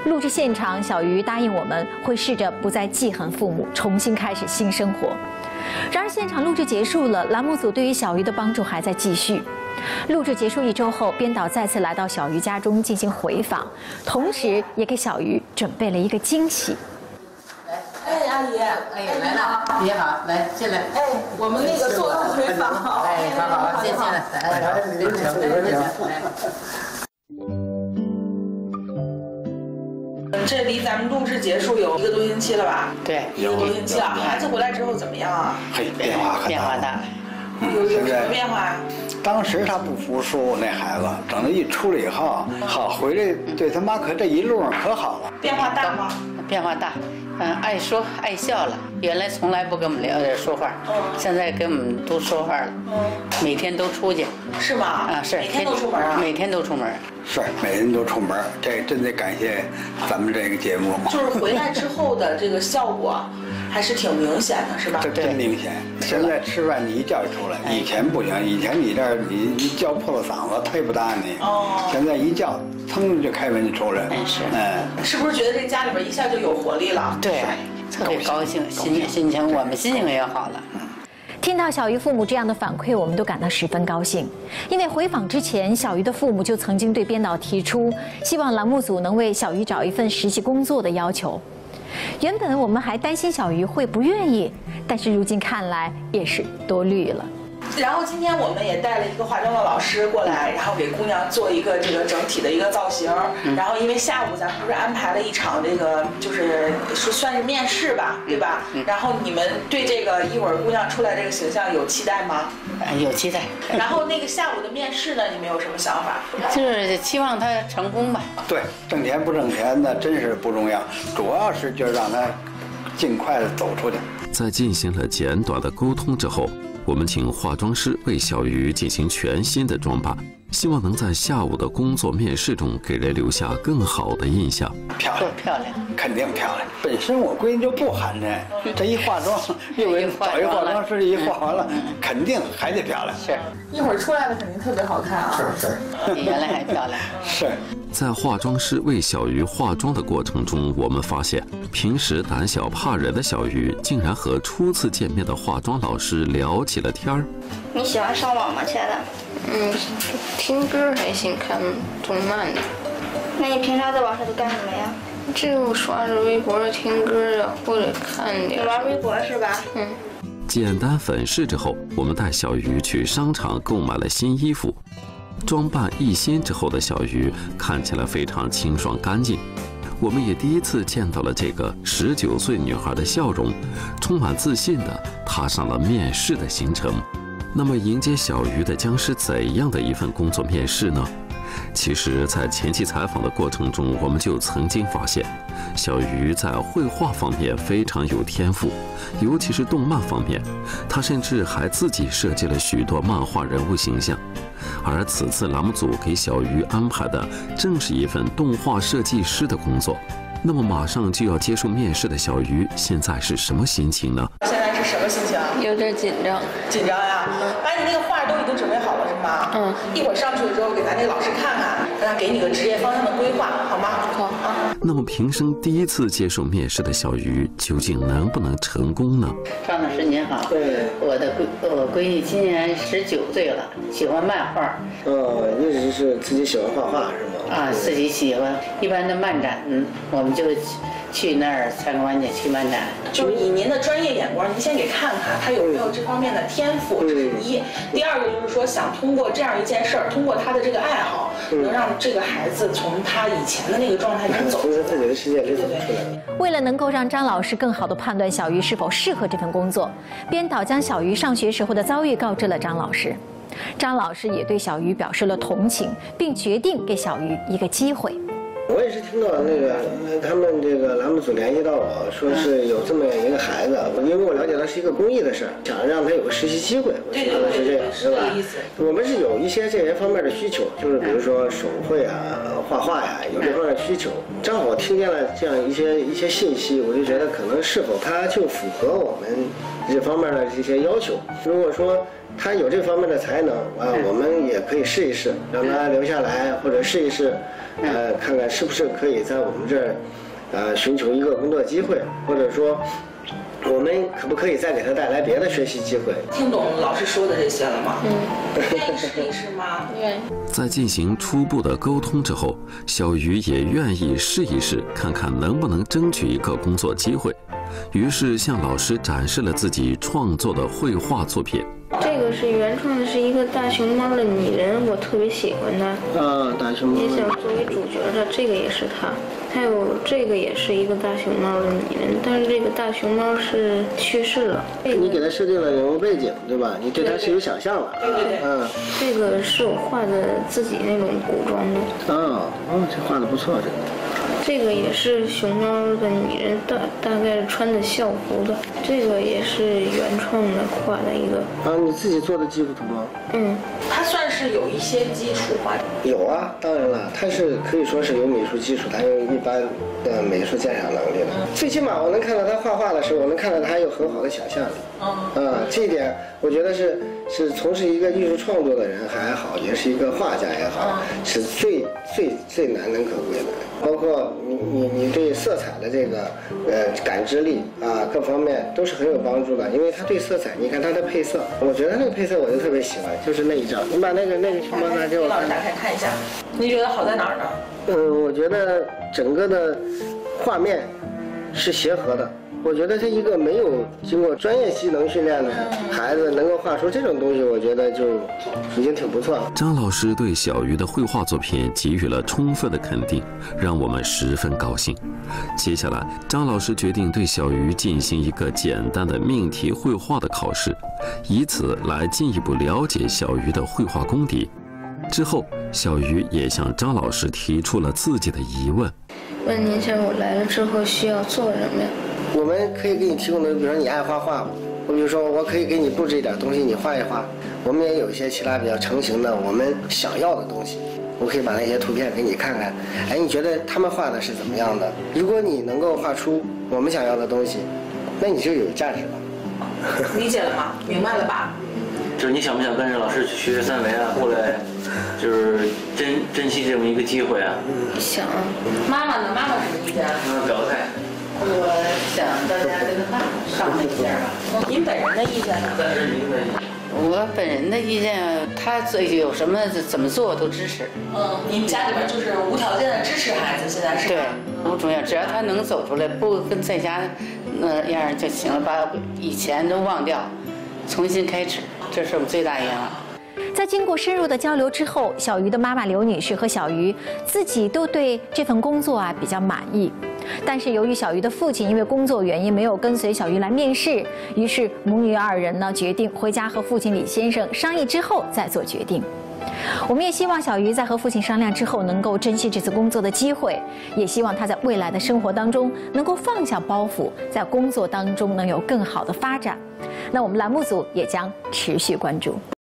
录制现场，小鱼答应我们会试着不再记恨父母，重新开始新生活。然而，现场录制结束了，栏目组对于小鱼的帮助还在继续。录制结束1周后，编导再次来到小鱼家中进行回访，同时也给小鱼准备了一个惊喜。 哎，阿姨， 哎，来了，你好，来进来。 哎，我们那个做回访。 哎，好，进来，来，里边请。 这离咱们录制结束有1个多星期了吧？ 对 ，1个多星期了。孩子回来之后怎么样啊？ 嘿，变化很大。 有什么变化？ 当时他不服输，那孩子等他一出来以后，好回来对他妈可这一路上可好了。 变化大吗？ 变化大，爱说爱笑了。原来从来不跟我们说话，现在跟我们都说话了。每天都出去。 是吗？ 啊，是。 每天都出门啊？ 每天都出门。 是，每人都出门，这真得感谢咱们这个节目。 就是回来之后的这个效果，还是挺明显的，是吧？ 这真明显。现在吃饭你一叫就出来，以前不行，以前你这儿你一叫破了嗓子，他也不搭你。哦。现在一叫，噌就开门就出来了。 是。 是不是觉得这家里边一下就有活力了？ 对，特别高兴，心情我们心情也好了。 听到小鱼父母这样的反馈，我们都感到十分高兴。因为回访之前，小鱼的父母就曾经对编导提出，希望栏目组能为小鱼找一份实习工作的要求。原本我们还担心小鱼会不愿意，但是如今看来也是多虑了。 然后今天我们也带了一个化妆的老师过来，然后给姑娘做一个这个整体的一个造型。然后因为下午咱不是安排了一场这个就是算是面试吧，对吧？然后你们对这个一会儿姑娘出来这个形象有期待吗？ 有期待。 然后那个下午的面试呢，你们有什么想法？ 就是期望她成功吧。 对，挣钱不挣钱那真是不重要，主要是就让她尽快的走出去。 在进行了简短的沟通之后，我们请化妆师为小鱼进行全新的装扮，希望能在下午的工作面试中给人留下更好的印象。 漂亮，肯定漂亮。本身我闺女就不寒碜，这一化妆，又给找一化妆师一化完了，肯定还得漂亮。 是， 一会儿出来的肯定特别好看啊。 是， 比原来还漂亮。 是。 在化妆师为小鱼化妆的过程中，我们发现，平时胆小怕人的小鱼，竟然和初次见面的化妆老师聊起了天儿。 你喜欢上网吗，亲爱的？ 听歌还行，看动漫的。 那你平常在网上都干什么呀？ 就刷着微博听歌啊，或者看点。 你玩微博是吧？ 简单粉饰之后，我们带小鱼去商场购买了新衣服。装扮一新之后的小鱼看起来非常清爽干净，我们也第一次见到了这个19岁女孩的笑容，充满自信地踏上了面试的行程。那么迎接小鱼的将是怎样的一份工作面试呢？其实，在前期采访的过程中，我们就曾经发现，小鱼在绘画方面非常有天赋，尤其是动漫方面，她甚至还自己设计了许多漫画人物形象。而此次栏目组给小鱼安排的正是一份动画设计师的工作。那么马上就要接受面试的小鱼，现在是什么心情呢？ 现在是什么心情？ 有点紧张。 紧张呀？把你那个画都已经准备好了是吗？一会儿上去的时候给咱那个老师看看，让他给你个职业方向的规划，好吗？好啊。 那么平生第一次接受面试的小鱼，究竟能不能成功呢？ 张老师您好，我闺女今年19岁了，喜欢漫画。 一直是自己喜欢画画是吗？ 自己喜欢。一般的漫展，我们就去那儿参观去，去漫展。 就是以您的专业眼光，您先给看看他有没有这方面的天赋，这是一。第二个就是说，想通过这样一件事儿，通过他的这个爱好，能让这个孩子从他以前的那个状态中走出来， 自己的世界里走出来。 为了能够让张老师更好地判断小鱼是否适合这份工作，编导将小鱼上学时候的遭遇告知了张老师。张老师也对小鱼表示了同情，并决定给小鱼一个机会。 我也是听到那个他们这个栏目组联系到我说是有这么一个孩子，因为我了解到是一个公益的事儿，想让他有个实习机会，我想的是这样，是吧？我们是有一些这些方面的需求，就是比如说手绘啊、 画画呀，有这方面需求。正好我听见了这样一些信息，我就觉得可能是否他就符合我们这方面的这些要求。如果说他有这方面的才能啊，我们也可以试一试，让他留下来，或者试一试，看看是不是可以在我们这儿，寻求一个工作机会，或者说。我们可不可以再给他带来别的学习机会？ 听懂老师说的这些了吗？愿意试一试吗？ 愿意。 在进行初步的沟通之后，小鱼也愿意试一试，看看能不能争取一个工作机会。于是向老师展示了自己创作的绘画作品。 这个是原创的，是一个大熊猫的拟人，我特别喜欢它。 啊，大熊猫。 也想作为主角的，这个也是它。还有这个也是一个大熊猫的拟人，但是这个大熊猫是去世了。 你给它设定了人物背景，对吧？你对它是有想象的。 对。 这个是我画的自己那种古装的。 这画的不错，这个。 这个也是熊猫的拟人，大概穿的校服的。这个也是原创的画的一个。 你自己做的基础图吗？ 它算是有一些基础吧。 有啊，当然了，它是可以说是有美术基础，它有一般的美术鉴赏能力的。最起码我能看到他画画的时候，我能看到他有很好的想象力。这一点我觉得是从事一个艺术创作的人还好，也是一个画家也好，是最难能可贵的。包括你对色彩的这个感知力啊，各方面都是很有帮助的。因为他对色彩，你看他的配色，我觉得那个配色我就特别喜欢，就是那一张。你把那个熊猫拿给我老师打开看一下，你觉得好在哪儿呢？ 我觉得整个的画面是协和的。我觉得他一个没有经过专业技能训练的孩子能够画出这种东西，我觉得就已经挺不错了。 张老师对小鱼的绘画作品给予了充分的肯定，让我们十分高兴。接下来，张老师决定对小鱼进行一个简单的命题绘画的考试，以此来进一步了解小鱼的绘画功底。之后，小鱼也向张老师提出了自己的疑问： 问您下我来了之后需要做什么呀？ 我们可以给你提供的，比如说你爱画画，我比如说我可以给你布置一点东西，你画一画。我们也有一些其他比较成型的我们想要的东西，我可以把那些图片给你看看。你觉得他们画的是怎么样的？如果你能够画出我们想要的东西，那你就有价值了。 理解了吗？明白了吧？ 就是你想不想跟着老师去学学三维啊？过来，就是珍惜这么一个机会啊？ 想。 妈妈呢？妈妈什么意见？ 表个态。 我想到家跟他爸商量一下吧。 您本人的意见呢？ 我本人的意见，他有什么怎么做都支持。 您家里边就是无条件的支持孩子，现在是？ 对，不重要，只要他能走出来，不跟在家那样就行了，把以前都忘掉，重新开始，这是我们最大愿望。 在经过深入的交流之后，小鱼的妈妈刘女士和小鱼自己都对这份工作比较满意。但是由于小鱼的父亲因为工作原因没有跟随小鱼来面试，于是母女二人呢决定回家和父亲李先生商议之后再做决定。我们也希望小鱼在和父亲商量之后能够珍惜这次工作的机会，也希望他在未来的生活当中能够放下包袱，在工作当中能有更好的发展。那我们栏目组也将持续关注。